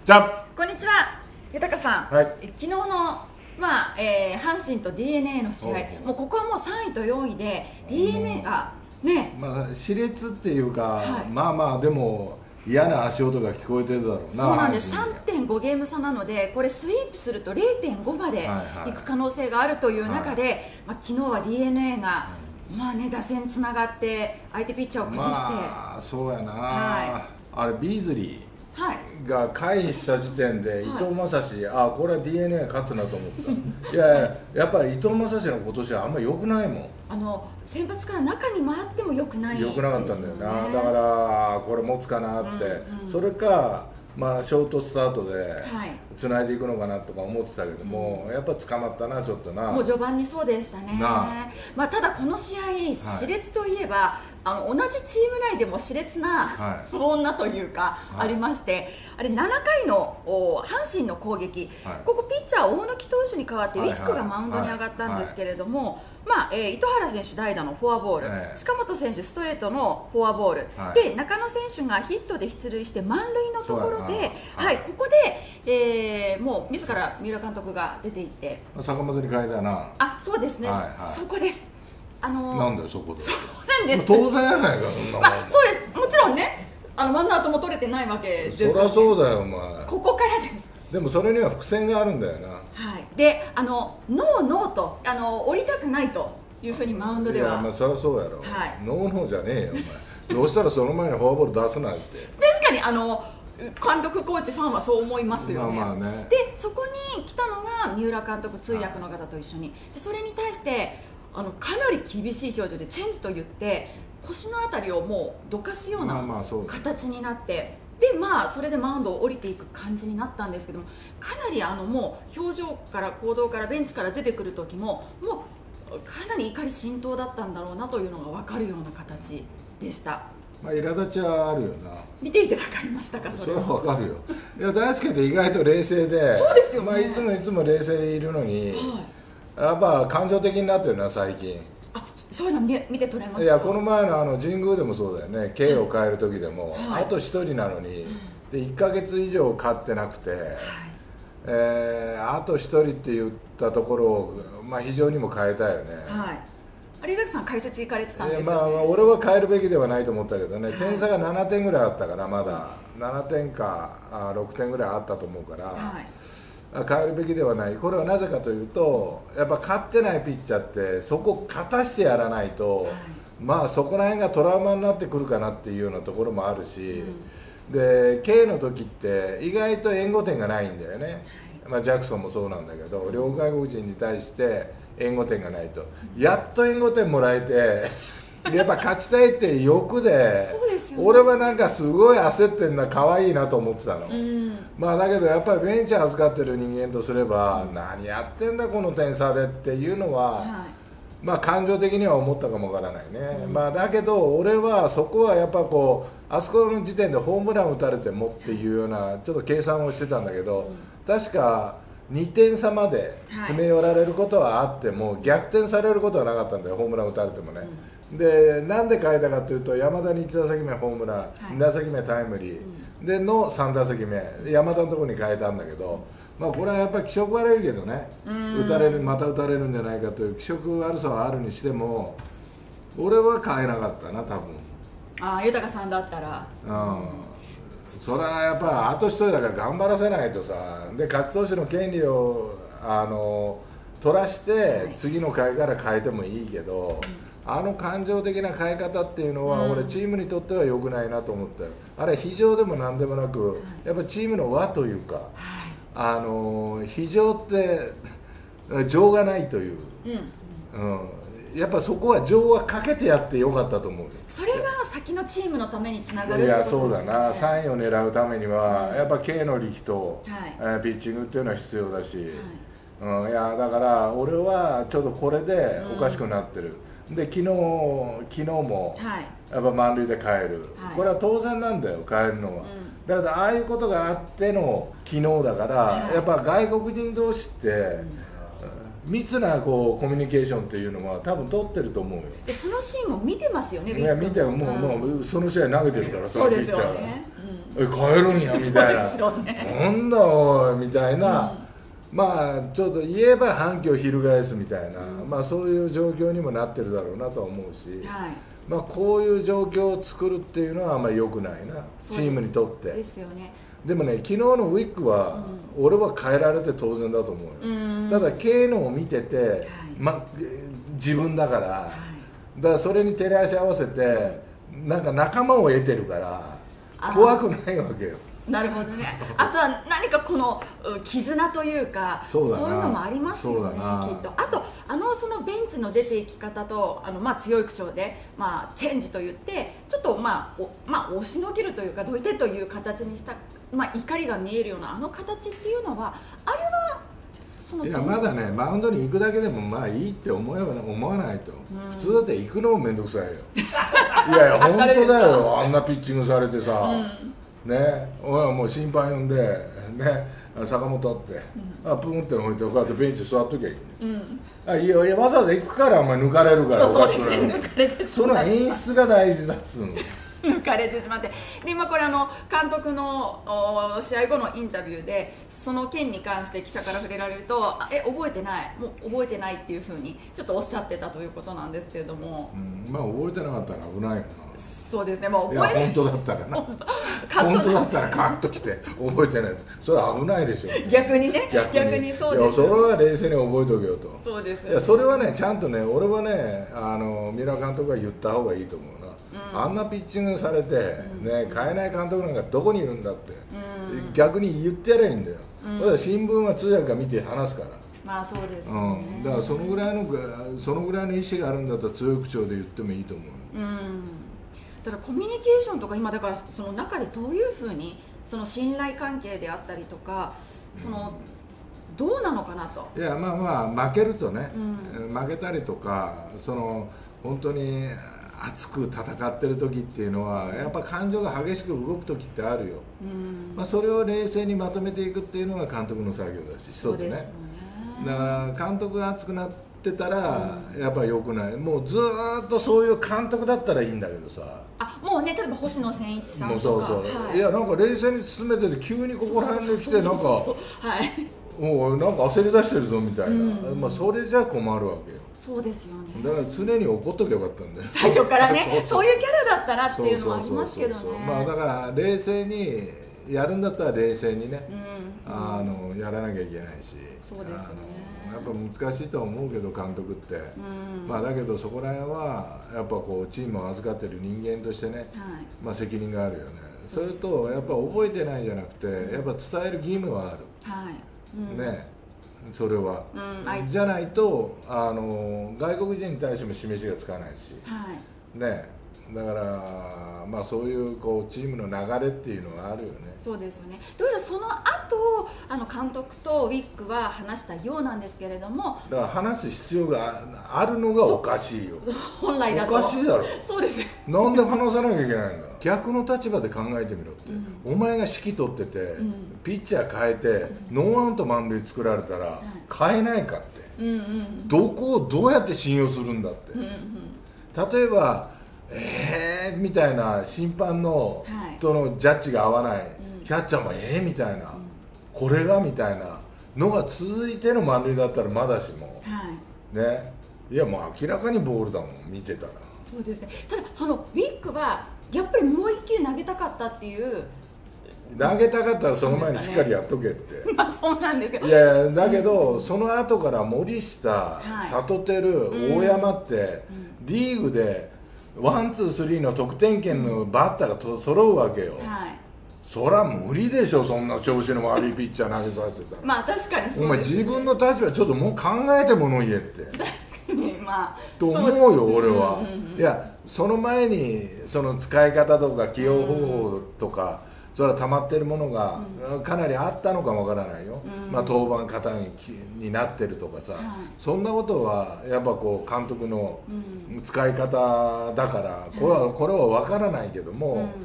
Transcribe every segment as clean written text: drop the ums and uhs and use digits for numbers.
じゃこんにちは、豊さん。 はい、 昨日の阪神と DNA の試合、もうここはもう3位と4位で DNA がね、 熾烈っていうか、 はい、 まあでも嫌な足音が聞こえてるだろうな。 そうなんです。3.5 ゲーム差なので、これスイープすると 0.5 までいく可能性があるという中で、昨日は DNA が、打線つながって相手ピッチャーを崩して、 そうやな、あれビーズリーが回避した時点で伊藤将司、これは DNA 勝つなと思ったやっぱり伊藤将司の今年はあんまり良くないもん。 先発から中に回っても良くないですよね。 良くなかったんだよな。だからこれ持つかなって、それかショートスタートでつないでいくのかなとか思ってたけども、やっぱ捕まったな、ちょっとな。 もう序盤にそうでしたね。ただこの試合、熾烈といえば同じチーム内でも熾烈な不穏なというかありまして、あれ7回の阪神の攻撃、ここピッチャー大貫投手に代わってウィックがマウンドに上がったんですけれども、糸原選手代打のフォアボール、近本選手ストレートのフォアボール、で中野選手がヒットで出塁して満塁のところで、ここで、もう自ら三浦監督が出ていって坂本に変えたな。 そうですね、そこです。 なんだよそこで。 そうなんです。 当然やないか。 そうです。もちろんね、ワンアウトも取れてないわけですから、ね。 そりゃそうだよお前。 ここからです。 でもそれには伏線があるんだよな。 でノーと降りたくないというふうにマウンドでは。 そりゃそうやろ。ノーじゃねえよお前。どうしたらその前にフォアボール出すなって。 確かに監督コーチファンはそう思いますよね。でそこに来たのが三浦監督、通訳の方と一緒に。でそれに対してかなり厳しい表情でチェンジと言って腰のあたりをもうどかすような形になって、でそれでマウンドを降りていく感じになったんですけども、かなりもう表情から行動からベンチから出てくる時ももうかなり怒り心頭だったんだろうなというのが分かるような形でした。 苛立ちはあるよな。 見ていて分かりましたか？それは分かるよ。いや大輔って意外と冷静で、 そうですよね。 いつも冷静でいるのに、やっぱ感情的になってるな最近。 そういうの見て取れますか？ いやこの前の神宮でもそうだよね。K を変える時でも、あと1人なのに、で1ヶ月以上勝ってなくて、あと1人って言ったところを、非常にも変えたよね。 有崎さん解説行かれてたんですよね。 俺は変えるべきではないと思ったけどね、点差が7点ぐらいあったから、まだ7点か6点ぐらいあったと思うから、変えるべきではない。これはなぜかというと、やっぱ勝ってないピッチャーってそこ勝たしてやらないと、そこら辺がトラウマになってくるかなっていうようなところもあるし、で K の時って意外と援護点がないんだよね。ジャクソンもそうなんだけど、両外国人に対して援護点がないと、やっと援護点もらえてやっぱ勝ちたいって欲で、俺はなんかすごい焦ってんな、可愛いなと思ってたの。だけどやっぱりベンチ預かってる人間とすれば、何やってんだこの点差でっていうのは、感情的には思ったかもわからないね。だけど俺はそこはやっぱあそこの時点でホームラン打たれてもっていうようなちょっと計算をしてたんだけど、確か2点差まで詰め寄られることはあっても、逆転されることはなかったんだよ、ホームラン打たれてもね。でなんで変えたかというと、山田に1打席目ホームラン、2打席目タイムリーでの3打席目、山田のところに変えたんだけど、これはやっぱり気色悪いけどね、また打たれるんじゃないかという気色悪さはあるにしても、俺は変えなかったな、多分。 豊さんだったら。 それはやっぱあと1人だから頑張らせないとさ。で勝ち投手の権利を取らして次の回から変えてもいいけど、感情的な変え方っていうのは、俺チームにとっては良くないなと思ったよ。あれ非情でも何でもなく、やっぱチームの輪というか、非情って情がないという、やっぱそこは情はかけてやってよかったと思う。 それが先のチームのためにつながるってことですよね。 そうだな。3位を狙うためには、やっぱ K の力と、ピッチングっていうのは必要だし、いやだから俺はちょっとこれでおかしくなってる。で昨日もやっぱ満塁で帰る、これは当然なんだよ、帰るのは。だけどああいうことがあっての昨日だから、やっぱ外国人同士って、密なコミュニケーションっていうのは多分取ってると思うよ。 そのシーンも見てますよね。 いや見てもうその試合投げてるからさ、ピッチャーが。 帰るんやみたいな、なんだおいみたいな、まあちょっと言えば反響を翻すみたいな、まあそういう状況にもなってるだろうなとは思うし、まあこういう状況を作るっていうのはあんまり良くないな、チームにとって。 ですよね。 でもね、昨日のウィックは、俺は変えられて当然だと思うよ。ただ経営のを見てて、自分だから、だからそれに照れ足合わせて、なんか仲間を得てるから怖くないわけよ。 なるほどね。あとは何かこの絆というか、そういうのもありますよね、きっと。あとそのベンチの出ていき方と強い口調で、チェンジと言ってちょっと押しのけるというか、どいてという形にした、怒りが見えるような形っていうのは、あれはいやまだね、マウンドに行くだけでもいいって思わないと、普通だって行くのも面倒くさいよ。いやいや本当だよ、あんなピッチングされてさ、ね、俺はもう心配呼んで、ね、坂本って、プンって置いて、こうやってベンチ座っときゃいい、いやわざわざ行くから、お前抜かれるから、おかしくない、その演出が大事だっつうの。 抜かれてしまって、で今これ監督の試合後のインタビューでその件に関して記者から触れられると、覚えてない、もう覚えてないっていうふうにちょっとおっしゃってたということなんですけれども、 覚えてなかったら危ないよな。 そうですね、もう覚え本当だったらな本当だったらカッときて覚えてない、それは危ないでしょ。 逆にね、逆にそうです。 それは冷静に覚えておけよと。 そうです、 いやそれはね、ちゃんとね、俺はね、三浦監督が言った方がいいと思うな。あんなピッチングされて、ね、変えない監督なんかどこにいるんだって、逆に言ってやればいいんだよ。新聞は通訳が見て話すから。 そうですね、 だからそのぐらいの意思があるんだったら強い口調で言ってもいいと思う。 ただコミュニケーションとか、今だからその中でどういうふうにその信頼関係であったりとか、どうなのかなと。 いや負けるとね、負けたりとか、本当に熱く戦ってる時っていうのはやっぱ感情が激しく動く時ってあるよ。それを冷静にまとめていくっていうのが監督の作業だし、一つね。だから監督が熱くなってたらやっぱり良くない。もうずーっとそういう監督だったらいいんだけどさ、 もうね、例えば星野千一さんとか、 そう、いやなんか冷静に進めてて急にここら辺で来て、なんかもうなんか焦り出してるぞみたいな、それじゃ困るわけよ。 そうですよね。 だから常に怒っとけばよかったんだよ、 最初からねそういうキャラだったらっていうのもありますけどね。 だから冷静にやるんだったら冷静にね、やらなきゃいけないし、 そうですね、 やっぱ難しいとは思うけど監督って、だけどそこら辺はやっぱこうチームを預かってる人間としてね、責任があるよね。それとやっぱ覚えてないじゃなくて、やっぱ伝える義務はある、ね、それは、じゃないと外国人に対しても示しがつかないし、ね、だからそういうチームの流れっていうのはあるよね。 そうですよね。どうやらその後監督とウィックは話したようなんですけれども、 だから話す必要があるのがおかしいよ。 本来だとおかしいだろ。 そうです。 なんで話さなきゃいけないんだ。逆の立場で考えてみろって、お前が指揮取ってて、ピッチャー変えて、ノーアウト満塁作られたら変えないかって、どこをどうやって信用するんだって、例えばみたいな審判のとのジャッジが合わない、キャッチャーもみたいな、これがみたいなのが続いての満塁だったらまだしも、ね、いやもう明らかにボールだもん、見てたら。 そうですね。ただそのウィックはやっぱりもう一球投げたかったっていう。 投げたかったらその前にしっかりやっとけって。 そうなんですけど。 いやだけど、その後から森下、里輝、大山ってリーグでワンツースリーの得点圏のバッターが揃うわけよ。そりゃ無理でしょ、そんな調子の悪いピッチャー投げさせてたら。 確かにそうです。 お前自分の立場ちょっともう考えてもの言えって。と思うよ俺は。いやその前にその使い方とか起用方法とか、それは溜まってるものがかなりあったのかもわからないよ。登板方になってるとかさ、そんなことはやっぱ監督の使い方だから、これはわからないけども、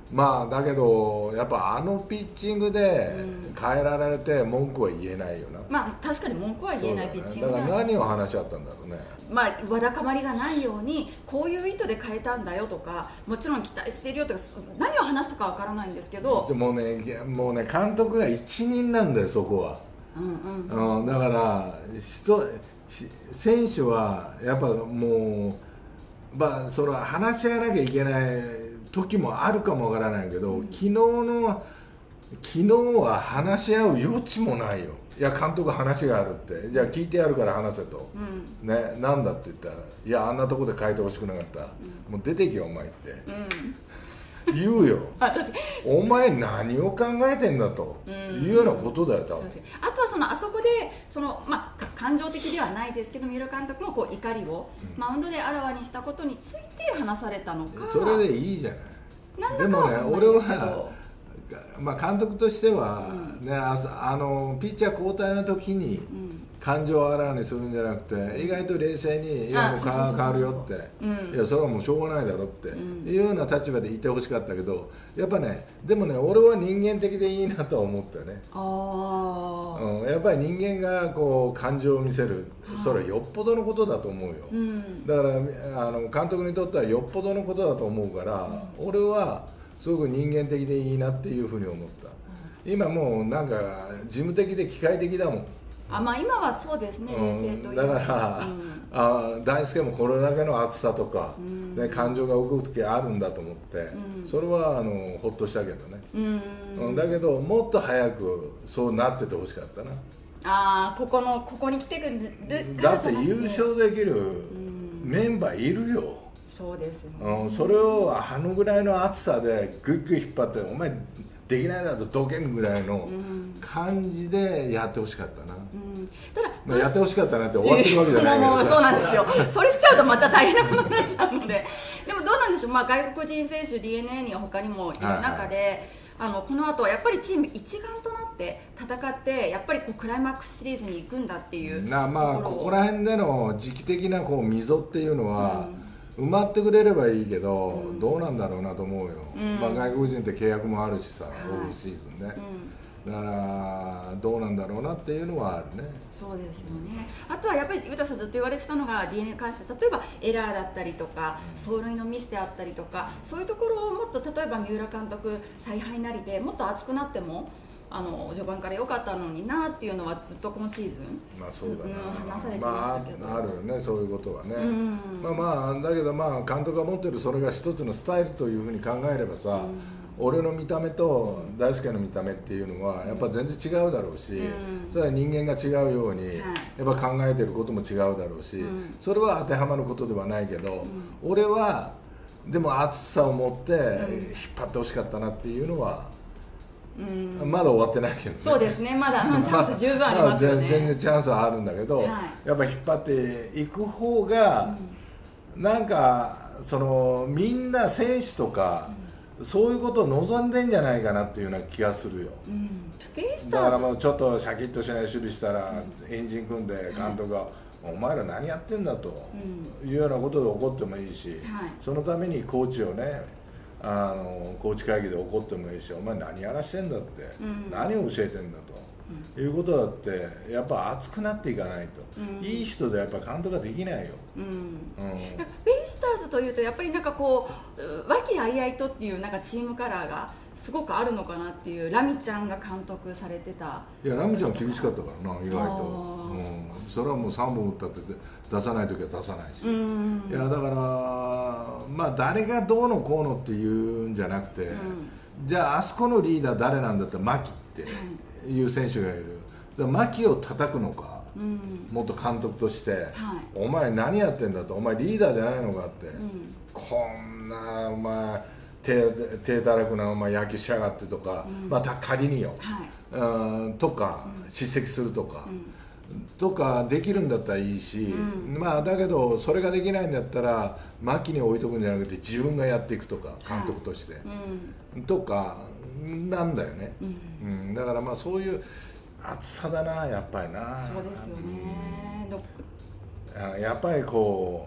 まあだけどやっぱあのピッチングで変えられて文句は言えないよな、 まあ確かに文句は言えないピッチングだから何を話し合ったんだろうね。 まあわだかまりがないようにこういう意図で変えたんだよとか、もちろん期待しているよとか何を話したかわからないんですけど、 もうね監督が一人なんだよそこは。だから選手はやっぱもう、まあ、それは話し合わなきゃいけない時もあるかもわからないけど、昨日は話し合う余地もないよ。いや監督話があるって、じゃあ聞いてやるから話せと、ね、なんだって言ったら、いやあんなとこで変えてほしくなかった、もう出てけよお前って、言うよお前何を考えてんだというようなことだよ多分。 あとはあそこでまあ、感情的ではないですけど、三浦監督もこう怒りをマウンドであらわにしたことについて話されたのか、 それでいいじゃない。でもね俺はまあ、監督としては、ね、ピッチャー交代の時に感情をあらわにするんじゃなくて、意外と冷静に「いやもう変わるよ」って「いやそれはもうしょうがないだろ」っていうような立場でいてほしかったけど、やっぱねでもね俺は人間的でいいなとは思ったね。やっぱり人間がこう感情を見せる、それはよっぽどのことだと思うよ。だから監督にとってはよっぽどのことだと思うから、俺はすごく人間的でいいなっていうふうに思った。今もうなんか事務的で機械的だもん。 まあ今はそうですね、冷静というだから、大輔もこれだけの熱さとか、感情が動く時あるんだと思って、それはほっとしたけどね。だけどもっと早くそうなっててほしかったな。 ここに来てくるだって優勝できるメンバーいるよ。 そうですよね。 それをぐらいの熱さでグイグイ引っ張って、お前できないだとどけんぐらいの感じでやってほしかったな。ただやってほしかったなって終わってるわけじゃないけどさそうなんですよ。それしちゃうとまた大変なことになっちゃうのででもどうなんでしょう、まあ、外国人選手 DNA には他にもいる中で、この後はやっぱりチーム一丸となって戦って、やっぱりクライマックスシリーズに行くんだっていうまあここら辺での時期的な溝っていうのは、埋まってくれればいいけど、どうなんだろうなと思うよ。まあ、外国人って契約もあるしさ、オフシーズンね。だからどうなんだろうなっていうのはあるね。 そうですよね。あとはやっぱり詩さんずっと言われてたのが DNA に関して、例えばエラーだったりとか走塁のミスであったりとか、そういうところをもっと例えば三浦監督采配なりでもっと熱くなっても序盤から良かったのになっていうのはずっと今シーズン、 まあそうだな、 話されてましたけど、 あるよねそういうことはね。だけど監督が持ってるそれが一つのスタイルというふうに考えればさ、俺の見た目と大輔の見た目っていうのはやっぱ全然違うだろうし、それは人間が違うようにやっぱ考えてることも違うだろうし、それは当てはまることではないけど、俺はでも熱さを持って引っ張ってほしかったなっていうのはまだ終わってないけどね。 そうですね、まだチャンス十分ありますよね。 全然チャンスはあるんだけど、やっぱ引っ張っていく方がなんかみんな選手とかそういうことを望んでんじゃないかなっていうような気がするよ。だからもうちょっとシャキッとしない守備したらエンジン組んで監督が「お前ら何やってんだ」というようなことで怒ってもいいし、そのためにコーチをねコーチ会議で怒ってもいいし、お前何やらしてんだって、何を教えてんだと、いうことだってやっぱ熱くなっていかないと、いい人でやっぱ監督ができないよ。 ベイスターズというとやっぱりなんか和気あいあいとっていうなんかチームカラーがすごくあるのかなっていう。ラミちゃんが監督されてた。 いやラミちゃん厳しかったからな意外と。それはもう3本打ったって出さない時は出さないし、いやだからまあ誰がどうのこうのっていうんじゃなくて、じゃああそこのリーダー誰なんだって牧っていう選手がいる。牧を叩くのか、もっと監督として、お前何やってんだと、お前リーダーじゃないのかって、こんなお前手たらくなお前野球しやがってとか、また仮によ、とか叱責するとか、とかできるんだったらいいし、まあだけどそれができないんだったら牧に置いとくんじゃなくて自分がやっていくとか監督として、とかなんだよね。だからまあそういう熱さだなやっぱりな。 そうですよね。 やっぱりこう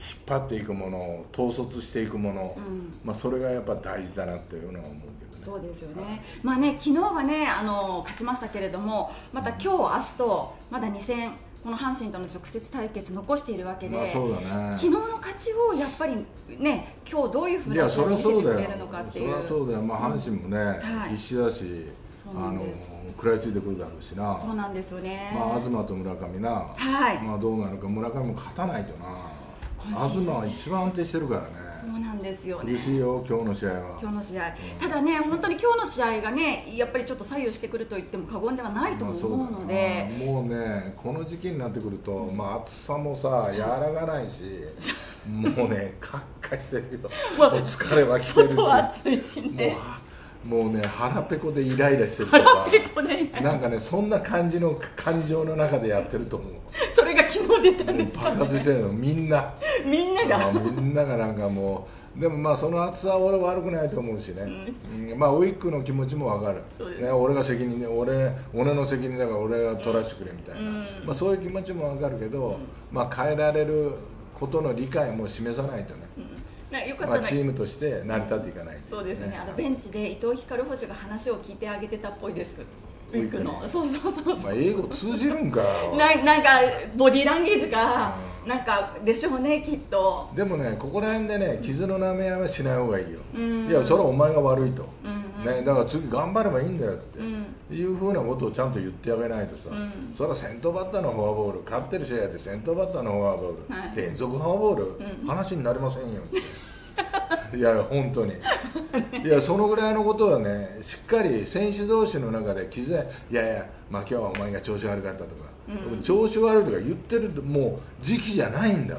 張っていくもの、統率していくもの、それがやっぱ大事だなっていうのは思うけどね。 そうですよね。まあね、昨日はね勝ちましたけれども、また今日明日とまだ2戦この阪神との直接対決残しているわけで、 そうだね、 昨日の勝ちをやっぱりね、今日どういうふうな試合を見せてくれるのかっていう。 そりゃそうだよ、阪神もね、必死だし、食らいついてくるだろうしな。 そうなんですよね。 東と村上な、どうなるか。村上も勝たないとな。東は一番安定してるからね。 そうなんですよね。 苦しいよ、今日の試合は。 今日の試合、ただね、本当に今日の試合がね、やっぱりちょっと左右してくると言っても過言ではないと思うので、 もうね、この時期になってくると、暑さもさ和らがないし、もうね、カッカしてるよ。もう疲れはきてるし、 外暑いしね。 もうね、腹ペコでイライラしてるとか、なんかね、そんな感じの感情の中でやってると思う。 それが昨日出たんですかね。 爆発してるの、みんながなんかもう、でもその暑さは俺悪くないと思うしね、ウィックの気持ちも分かる、ね、俺が責任で、俺の責任だから俺が取らせてくれみたいな、そういう気持ちも分かるけど、変えられることの理解も示さないとね。よかったチームとして成り立っていかない、 そうですね。ベンチで伊藤光捕手が話を聞いてあげてたっぽいです。ウィックの、そう英語通じるんかなんかボディーランゲージかなんかでしょうね、きっと。 でもね、ここら辺でね、傷の舐め合いはしない方がいいよ。いや、それはお前が悪いと、ね、だから次頑張ればいいんだよっていうふうなことをちゃんと言ってあげないとさ、それは先頭バッターのフォアボール、勝ってる試合で先頭バッターのフォアボール、連続フォアボール、話になりませんよっていや本当に、いやそのぐらいのことはね、しっかり選手同士の中で傷いや今日はお前が調子悪かったとか、調子悪いとか言ってるともう時期じゃないんだから、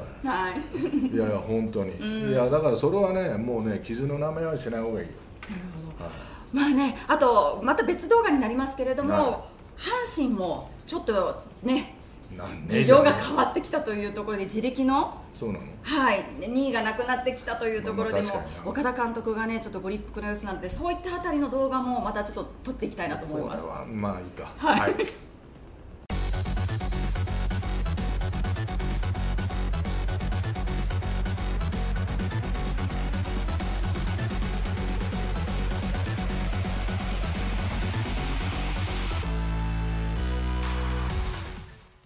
いや本当に、いやだからそれはね、もうね、傷の名前はしない方がいいよ。 なるほど。あとまた別動画になりますけれども、阪神もちょっとね、事情が変わってきたというところで、自力の2位がなくなってきたというところでも、岡田監督がね、ちょっとご立腹の様子なので、そういったあたりの動画もまたちょっと撮っていきたいなと思います。 これはまあいいか。